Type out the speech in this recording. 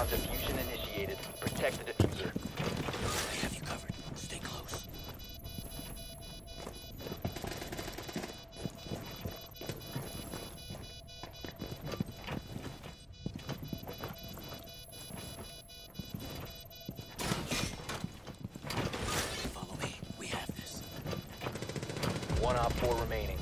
Bomb diffusion initiated. Protect the diffuser. I have you covered. Stay close. Follow me. We have this. One op 4 remaining.